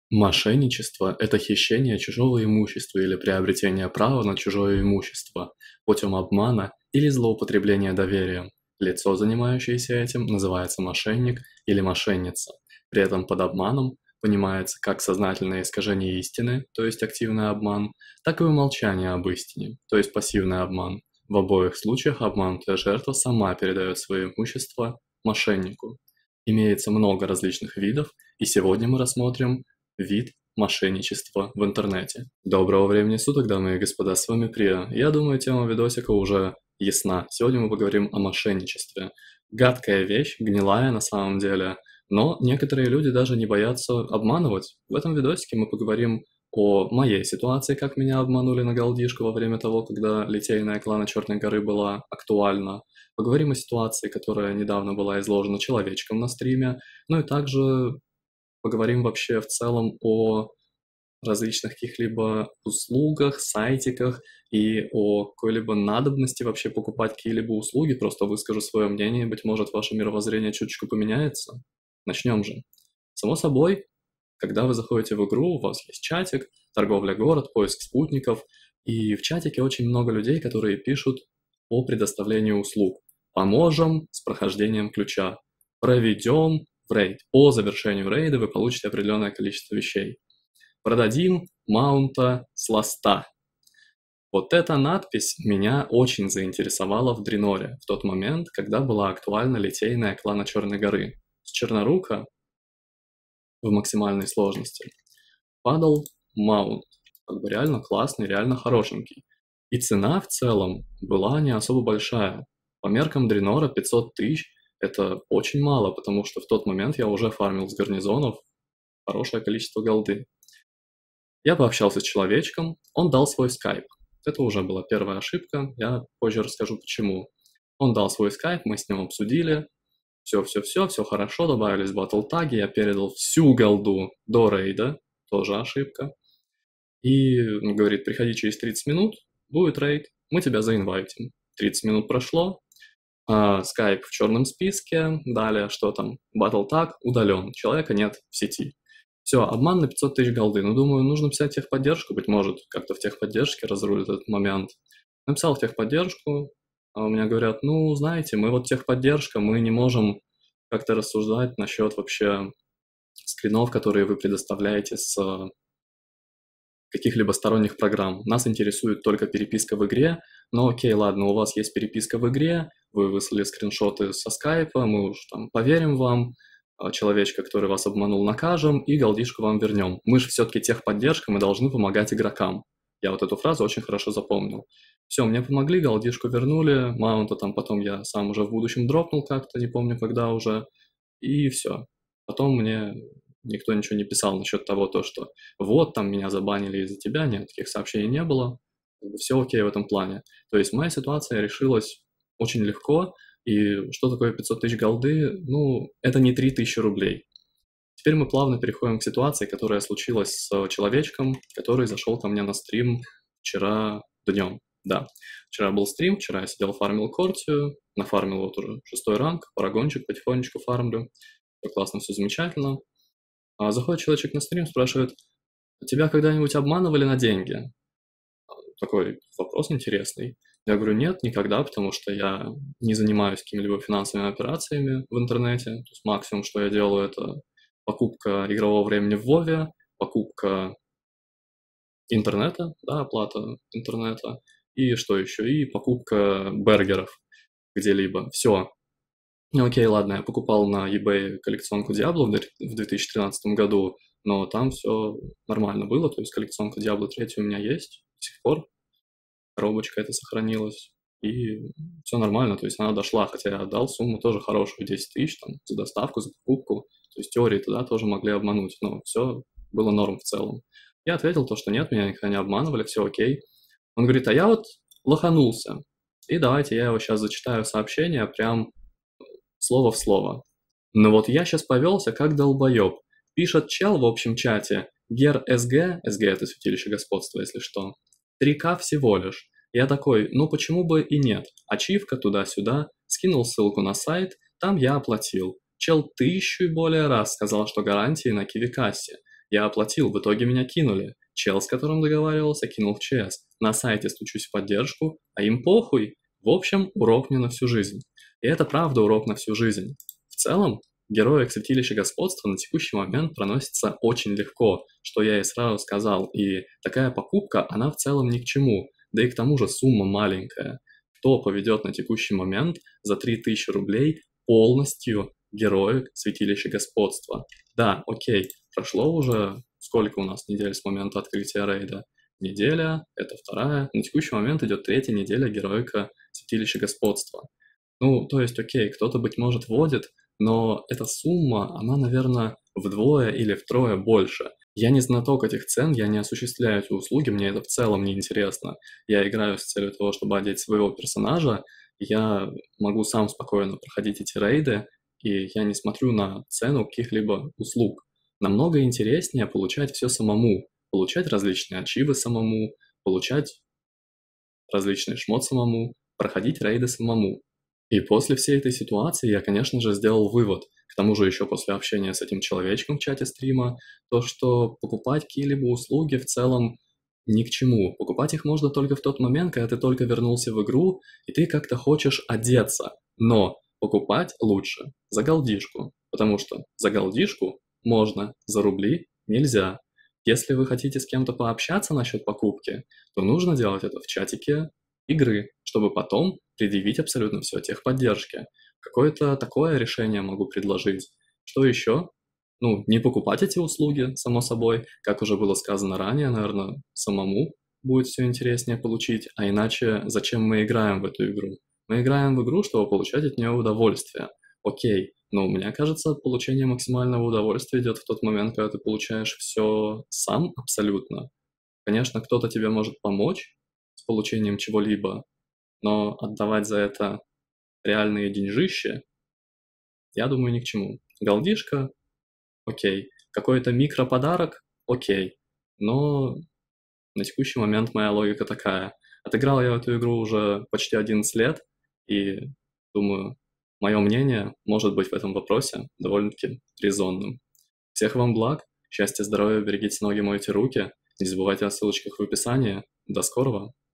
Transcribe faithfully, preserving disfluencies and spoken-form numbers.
Мошенничество– это хищение чужого имущества или приобретение права на чужое имущество путем обмана или злоупотребления доверием. Лицо, занимающееся этим, называется мошенник или мошенница. При этом под обманом понимается как сознательное искажение истины, то есть активный обман, так и умолчание об истине, то есть пассивный обман. В обоих случаях обманутая жертва сама передает свое имущество мошеннику. Имеется много различных видов, и сегодня мы рассмотрим вид мошенничества в интернете. Доброго времени суток, дамы и господа, с вами Прия. Я думаю, тема видосика уже ясна. Сегодня мы поговорим о мошенничестве. Гадкая вещь, гнилая на самом деле, но некоторые люди даже не боятся обманывать. В этом видосике мы поговорим о моей ситуации, как меня обманули на голдишку во время того, когда литейная клана Черной горы была актуальна. Поговорим о ситуации, которая недавно была изложена человечком на стриме, ну и также поговорим вообще в целом о различных каких-либо услугах, сайтиках и о какой-либо надобности вообще покупать какие-либо услуги. Просто выскажу свое мнение, быть может, ваше мировоззрение чуточку поменяется. Начнем же. Само собой, когда вы заходите в игру, у вас есть чатик, торговля город, поиск спутников, и в чатике очень много людей, которые пишут о предоставлении услуг. Поможем с прохождением ключа, проведем в рейд. По завершению рейда вы получите определенное количество вещей. Продадим маунта с ласта. Вот эта надпись меня очень заинтересовала в Дреноре в тот момент, когда была актуальна литейная клана Черной горы. С Чернорука в максимальной сложности падал маунт. Как бы реально классный, реально хорошенький. И цена в целом была не особо большая. По меркам Дренора пятьсот тысяч это очень мало, потому что в тот момент я уже фармил с гарнизонов хорошее количество голды. Я пообщался с человечком, он дал свой скайп. Это уже была первая ошибка, я позже расскажу почему. Он дал свой скайп, мы с ним обсудили. Все-все-все, все хорошо, добавились батл-таги, я передал всю голду до рейда, тоже ошибка. И он говорит, приходи через тридцать минут, будет рейд, мы тебя заинвайтим. тридцать минут прошло, скайп в черном списке, далее что там, батл-таг удален, человека нет в сети. Все, обман на пятьсот тысяч голды. Ну, думаю, нужно писать техподдержку, быть может, как-то в техподдержке разрулит этот момент. Написал в техподдержку, а у меня говорят, ну, знаете, мы вот техподдержка, мы не можем как-то рассуждать насчет вообще скринов, которые вы предоставляете с каких-либо сторонних программ. Нас интересует только переписка в игре, но окей, ладно, у вас есть переписка в игре, вы выслали скриншоты со скайпа, мы уж там поверим вам, человечка, который вас обманул, накажем и голдишку вам вернем. Мы же все-таки техподдержка, мы должны помогать игрокам. Я вот эту фразу очень хорошо запомнил. Все, мне помогли, голдишку вернули, маунта там потом я сам уже в будущем дропнул как-то, не помню когда уже, и все. Потом мне никто ничего не писал насчет того, то, что вот там меня забанили из-за тебя, нет, таких сообщений не было, все окей в этом плане. То есть моя ситуация решилась очень легко, и что такое пятьсот тысяч голды? Ну, это не три тысячи рублей. Теперь мы плавно переходим к ситуации, которая случилась с человечком, который зашел ко мне на стрим вчера днем. Да, вчера был стрим, вчера я сидел фармил Кортию, нафармил вот уже шестой ранг, парагончик потихонечку фармлю. Все классно, все замечательно. А заходит человечек на стрим, спрашивает, тебя когда-нибудь обманывали на деньги? Такой вопрос интересный. Я говорю, нет, никогда, потому что я не занимаюсь какими-либо финансовыми операциями в интернете. То есть максимум, что я делаю, это покупка игрового времени в Вове, покупка интернета, да, оплата интернета, и что еще, и покупка бергеров где-либо. Все. Ну окей, ладно, я покупал на eBay коллекционку Diablo в две тысячи тринадцатом году, но там все нормально было, то есть коллекционка Diablo три у меня есть до сих пор, коробочка эта сохранилась, и все нормально, то есть она дошла, хотя я отдал сумму тоже хорошую, десять тысяч там, за доставку, за покупку, то есть в теории туда тоже могли обмануть, но все было норм в целом. Я ответил то, что нет, меня никогда не обманывали, все окей. Он говорит, а я вот лоханулся, и давайте я его сейчас зачитаю сообщение, прям слово в слово. Но вот я сейчас повелся как долбоеб. Пишет чел в общем чате, Гер СГ, СГ это святилище господства, если что, три ка всего лишь. Я такой, ну почему бы и нет, ачивка туда-сюда, скинул ссылку на сайт, там я оплатил. Чел тысячу и более раз сказал, что гарантии на кивикассе. Я оплатил, в итоге меня кинули. Чел, с которым договаривался, кинул в ЧС. На сайте стучусь в поддержку, а им похуй. В общем, урок мне на всю жизнь. И это правда урок на всю жизнь. В целом, героик Святилища Господства на текущий момент проносится очень легко, что я и сразу сказал, и такая покупка, она в целом ни к чему, да и к тому же сумма маленькая. Кто поведет на текущий момент за три тысячи рублей полностью героик Святилища Господства? Да, окей, прошло уже сколько у нас недель с момента открытия рейда? Неделя, это вторая, на текущий момент идет третья неделя героика Святилища Господства. Ну, то есть, окей, кто-то, быть может, вводит, но эта сумма, она, наверное, вдвое или втрое больше. Я не знаток этих цен, я не осуществляю эти услуги, мне это в целом не интересно. Я играю с целью того, чтобы одеть своего персонажа, я могу сам спокойно проходить эти рейды, и я не смотрю на цену каких-либо услуг. Намного интереснее получать все самому, получать различные ачивы самому, получать различный шмот самому, проходить рейды самому. И после всей этой ситуации я, конечно же, сделал вывод, к тому же еще после общения с этим человечком в чате стрима, то, что покупать какие-либо услуги в целом ни к чему. Покупать их можно только в тот момент, когда ты только вернулся в игру, и ты как-то хочешь одеться. Но покупать лучше за голдишку, потому что за голдишку можно, за рубли нельзя. Если вы хотите с кем-то пообщаться насчет покупки, то нужно делать это в чатике игры, чтобы потом предъявить абсолютно все техподдержке. Какое-то такое решение могу предложить. Что еще? Ну, не покупать эти услуги, само собой, как уже было сказано ранее, наверное, самому будет все интереснее получить, а иначе зачем мы играем в эту игру? Мы играем в игру, чтобы получать от нее удовольствие. Окей, но мне кажется, получение максимального удовольствия идет в тот момент, когда ты получаешь все сам абсолютно. Конечно, кто-то тебе может помочь с получением чего-либо, но отдавать за это реальные деньжища, я думаю, ни к чему. Голдишка, окей. Какой-то микроподарок, окей. Но на текущий момент моя логика такая. Отыграл я эту игру уже почти одиннадцать лет, и думаю, мое мнение может быть в этом вопросе довольно-таки резонным. Всех вам благ, счастья, здоровья, берегите ноги, мойте руки. Не забывайте о ссылочках в описании. До скорого!